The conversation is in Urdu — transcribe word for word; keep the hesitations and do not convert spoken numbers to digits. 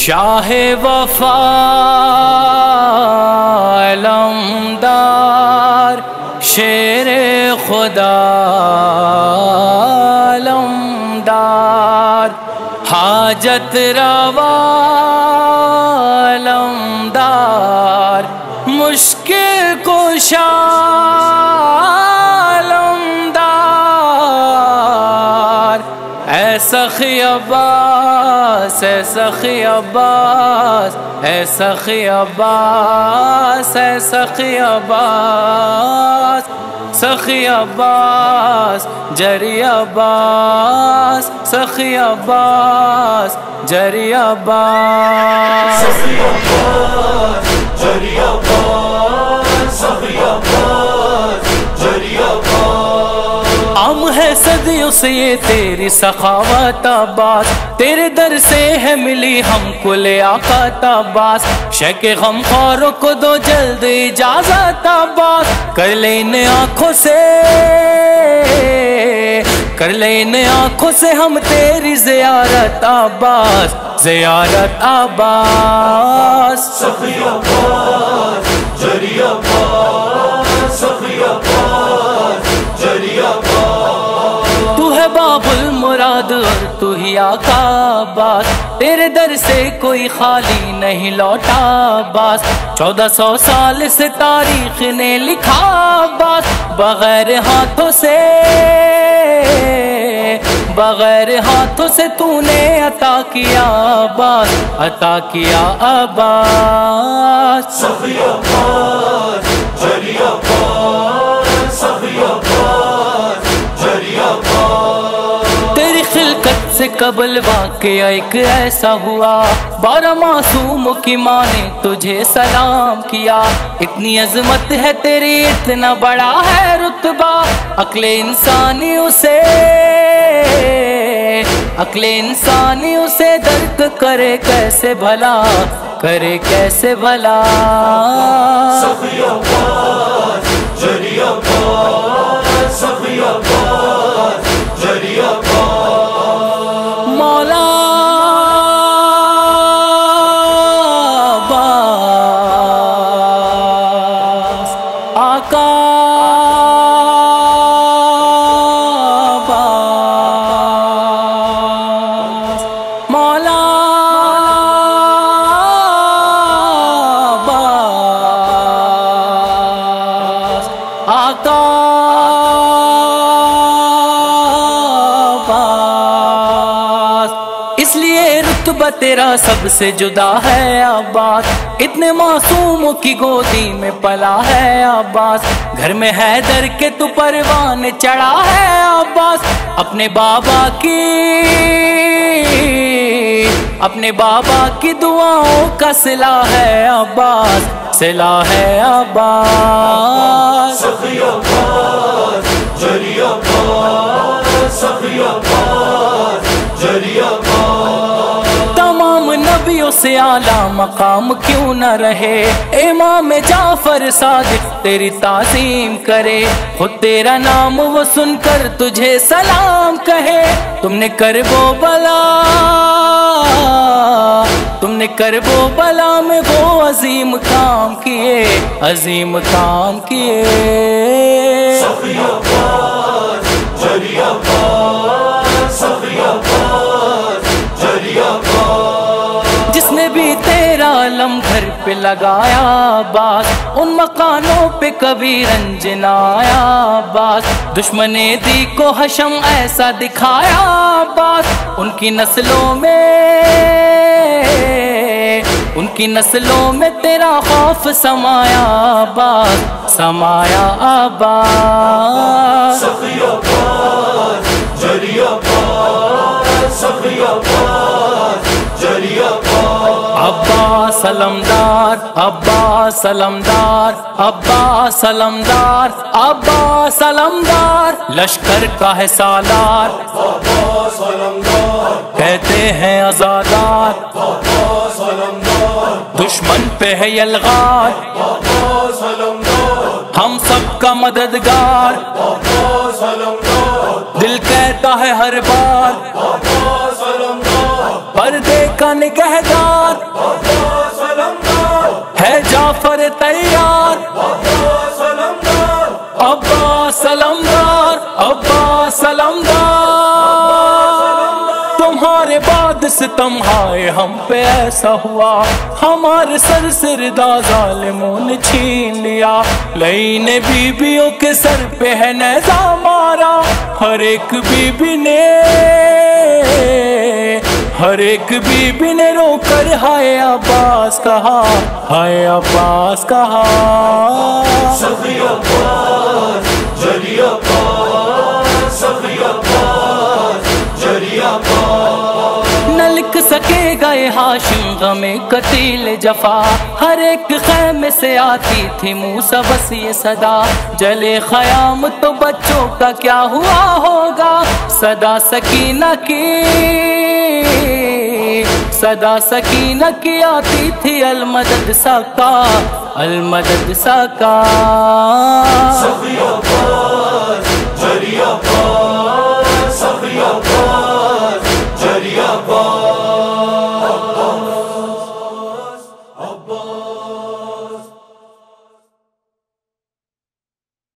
شاہ وفا علمدار شیر خدا علمدار حاجت روا علمدار مشکل کشا علمدار اے سخی عباس اے سخی عباس اے سخی عباس اے سخی عباس سخی عباس جری عباس سخی عباس جری عباس سخی عباس جری عباس سخی عباس جری عباس عام ہے صدیوں سے یہ تیری سخاوت عباس، تیرے در سے ہے ملی ہم کو لے آقا عباس، شیخ غم خواروں کو دو جلد اجازت عباس، کر لے ان آنکھوں سے کر لے ان آنکھوں سے ہم تیری زیارت عباس زیارت عباس سخی عباس جری عباس سخی عباس جری عباس تو ہے باب المراد اور تو ہی آقا عباس، تیرے در سے کوئی خالی نہیں لوٹا عباس، چودہ سو سال سے تاریخ نے لکھا عباس، بغیر ہاتھوں سے بغیر ہاتھوں سے تو نے عطا کیا عباس عطا کیا عباس سخی عباس جری عباس سخی عباس جری عباس تیری خلقت سے قبل واقعہ ایک ایسا ہوا، بارہ معصوموں کی ماں نے تجھے سلام کیا، اتنی عظمت ہے تیری اتنا بڑا ہے رتبہ، عقل انسانی اسے عقل انسانی اسے درک کرے کیسے بھلا کرے کیسے بھلا سخی عباس جری عباس سخی عباس جری عباس مولا عباس آقا عباس مولا عباس آقا عباس اس لیے رتبہ تیرا سب سے جدا ہے عباس، اتنے معصوموں کی گودی میں پلا ہے عباس، گھر میں حیدر کے تو پروان چڑھا ہے عباس، اپنے بابا کی اپنے بابا کی دعاؤں کا صلہ ہے عباس صلہ ہے عباس سخی عباس جری عباس سخی عباس جری عباس تمام نبیوں سے اعلیٰ مقام کیوں نہ رہے، امام جعفر صادق تیری تعظیم کرے، خود تیرا نام وہ سن کر تجھے سلام کہے، تم نے کرب و بلا تم نے کرب و بلا میں وہ عظیم کام کیے عظیم کام کیے سخی عباس جری عباس سخی عباس جری عباس جس نے بھی تیرا علم گھر پہ لگایا عباس، ان مکانوں پہ کبھی رنج نہ آیا عباس، دشمن دی کو حشم ایسا دکھایا عباس، ان کی نسلوں میں ان کی نسلوں میں تیرا خوف سمایا عباس سمایا عباس سخی عباس جری عباس سخی عباس جری عباس عباس علمدار عباس علمدار عباس علمدار عباس علمدار لشکر کا ہے سالار عباس علمدار کہتے ہیں عزادار عباس علمدار دشمن پہ ہے یلغار عباس علمدار ہم سب کا مددگار عباس علمدار دل کہتا ہے ہر بار عباس علمدار پردے کا نگہدار تیار عباس علمدار عباس علمدار عباس علمدار تمہارے بعد ستم ہائے ہم پہ ایسا ہوا ہمارے سر سے ردا ظالموں نے چھین لیا لعین بیبیوں کے سر پہ ہے نیزہ مارا ہر ایک بیوی نے ہر ایک بیوی نے رو کر ہائے عباس کہا ہائے عباس کہا سخی عباس جلی عباس سخی عباس جلی عباس نہ لکھ سکے گا یہ ہاشم غم قتیل جفا ہر ایک خیمے سے آتی تھی موسیٰ بس یہ صدا جلے خیام تو بچوں کا کیا ہوا ہوگا صدا سکینہ کی صدا سکینہ کی آتی تھی المدد ساکا المدد ساکا سخی عباس جلی عباس